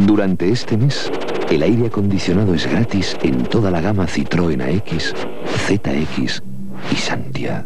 Durante este mes, el aire acondicionado es gratis en toda la gama Citroën AX, ZX y Santia.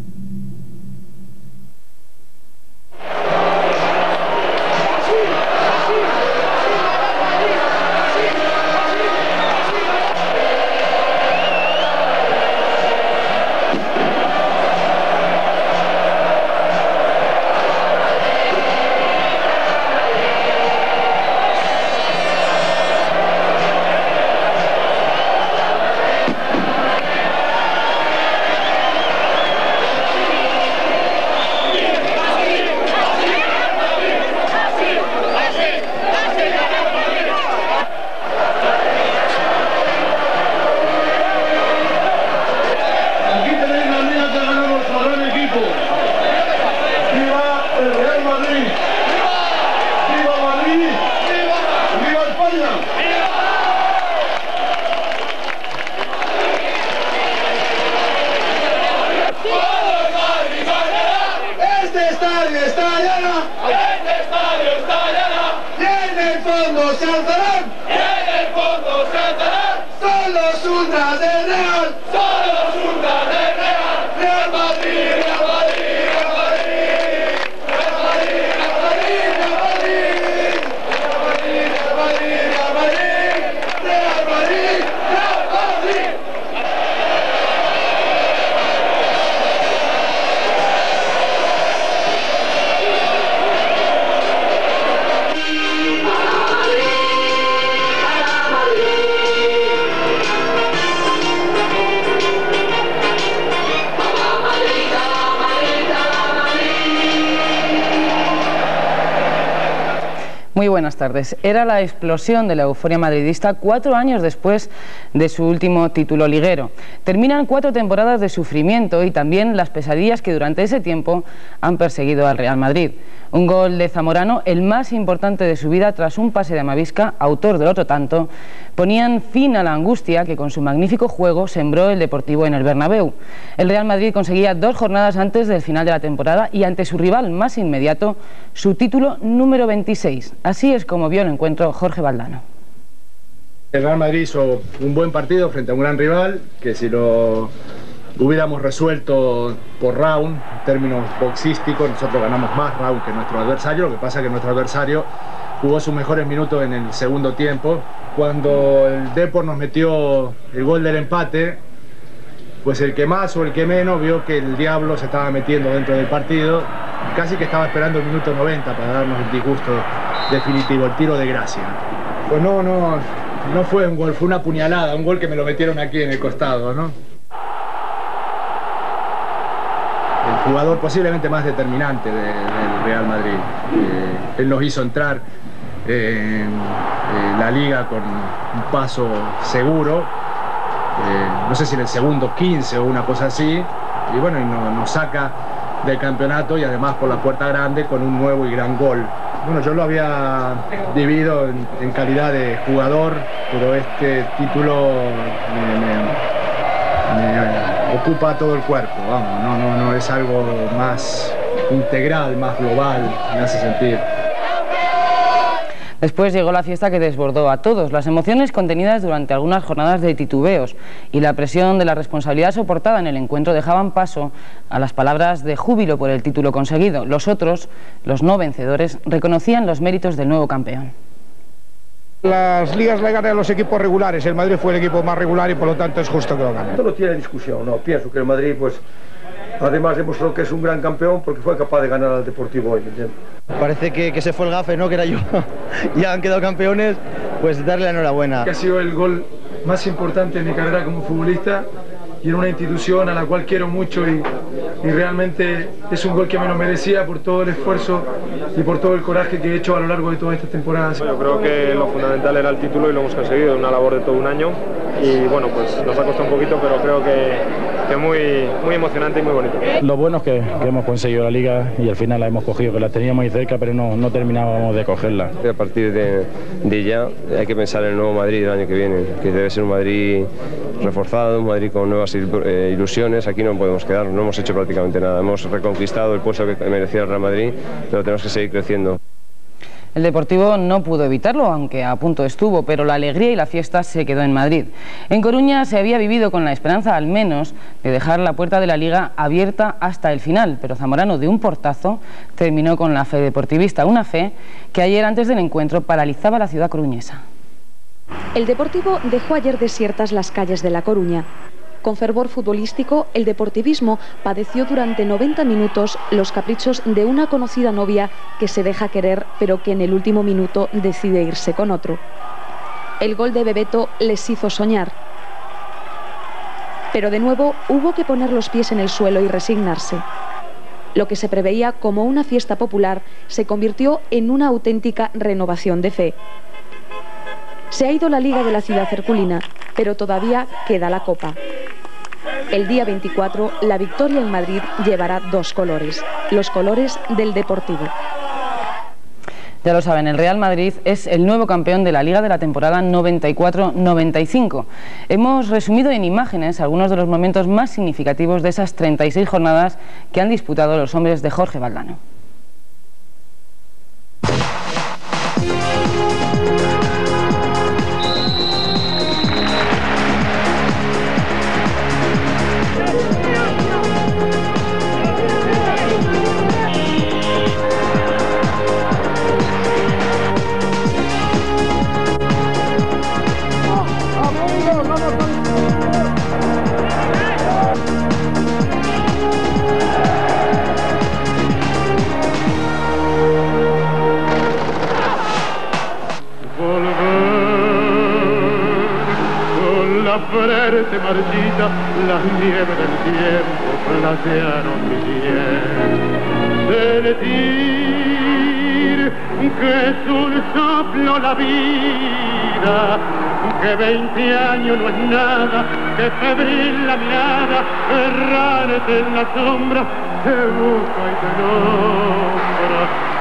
Muy buenas tardes. Era la explosión de la euforia madridista 4 años después de su último título liguero. Terminan 4 temporadas de sufrimiento y también las pesadillas que durante ese tiempo han perseguido al Real Madrid. Un gol de Zamorano, el más importante de su vida tras un pase de Amavisca, autor del otro tanto, ponían fin a la angustia que con su magnífico juego sembró el Deportivo en el Bernabéu. El Real Madrid conseguía 2 jornadas antes del final de la temporada y ante su rival más inmediato, su título número 26. Así es como vio el encuentro Jorge Valdano. El Real Madrid hizo un buen partido frente a un gran rival, que si lo hubiéramos resuelto por round, en términos boxísticos, nosotros ganamos más round que nuestro adversario. Lo que pasa es que nuestro adversario jugó sus mejores minutos en el segundo tiempo. Cuando el Depor nos metió el gol del empate, pues el que más o el que menos vio que el diablo se estaba metiendo dentro del partido. Casi que estaba esperando el minuto 90 para darnos el disgusto definitivo, el tiro de gracia. Pues no fue un gol, fue una puñalada, un gol que me lo metieron aquí en el costado, ¿no? El jugador posiblemente más determinante del Real Madrid. Él nos hizo entrar en la liga con un paso seguro, no sé si en el segundo 15 o una cosa así, y bueno, nos saca del campeonato y además por la puerta grande con un nuevo y gran gol. Bueno, yo lo había vivido en calidad de jugador, pero este título me ocupa todo el cuerpo, vamos, no es algo más integral, más global, me hace sentir. Después llegó la fiesta que desbordó a todos, las emociones contenidas durante algunas jornadas de titubeos y la presión de la responsabilidad soportada en el encuentro dejaban paso a las palabras de júbilo por el título conseguido. Los otros, los no vencedores, reconocían los méritos del nuevo campeón. Las ligas le ganan a los equipos regulares, el Madrid fue el equipo más regular y por lo tanto es justo que lo gane. Esto no tiene discusión, no, pienso que el Madrid pues además demostró que es un gran campeón porque fue capaz de ganar al Deportivo hoy, ¿me entiendes? Parece que se fue el gafe, ¿no? Que era yo. Ya han quedado campeones, pues darle la enhorabuena. Que ha sido el gol más importante en mi carrera como futbolista y en una institución a la cual quiero mucho y realmente es un gol que me lo merecía por todo el esfuerzo y por todo el coraje que he hecho a lo largo de todas estas temporadas. Yo creo que lo fundamental era el título y lo hemos conseguido, una labor de todo un año y bueno, pues nos ha costado un poquito, pero creo que muy emocionante y muy bonito. Lo bueno es que hemos conseguido la liga y al final la hemos cogido, que la teníamos muy cerca pero no terminábamos de cogerla. A partir de ya hay que pensar en el nuevo Madrid del año que viene, que debe ser un Madrid reforzado, un Madrid con nuevas ilusiones. Aquí no podemos quedar, no hemos hecho prácticamente nada, hemos reconquistado el puesto que merecía el Real Madrid, pero tenemos que seguir creciendo. El Deportivo no pudo evitarlo, aunque a punto estuvo, pero la alegría y la fiesta se quedó en Madrid. En Coruña se había vivido con la esperanza, al menos, de dejar la puerta de la Liga abierta hasta el final, pero Zamorano, de un portazo, terminó con la fe deportivista, una fe que ayer, antes del encuentro, paralizaba la ciudad coruñesa. El Deportivo dejó ayer desiertas las calles de La Coruña. Con fervor futbolístico, el deportivismo padeció durante 90 minutos los caprichos de una conocida novia que se deja querer, pero que en el último minuto decide irse con otro. El gol de Bebeto les hizo soñar. Pero de nuevo hubo que poner los pies en el suelo y resignarse. Lo que se preveía como una fiesta popular se convirtió en una auténtica renovación de fe. Se ha ido la Liga de la ciudad herculina, pero todavía queda la Copa. El día 24, la victoria en Madrid llevará dos colores, los colores del Deportivo. Ya lo saben, el Real Madrid es el nuevo campeón de la Liga de la temporada 94-95. Hemos resumido en imágenes algunos de los momentos más significativos de esas 36 jornadas que han disputado los hombres de Jorge Valdano. Frente marchita, las nieves del tiempo platearon mi piel. Sentir que es un soplo la vida, que 20 años no es nada, que febril la mirada, errante en la sombra, te busca y te nombra.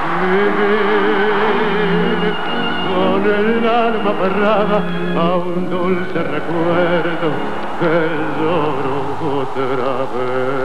Vivir con el alma aferrada a un dulce recuerdo que lloro otra vez.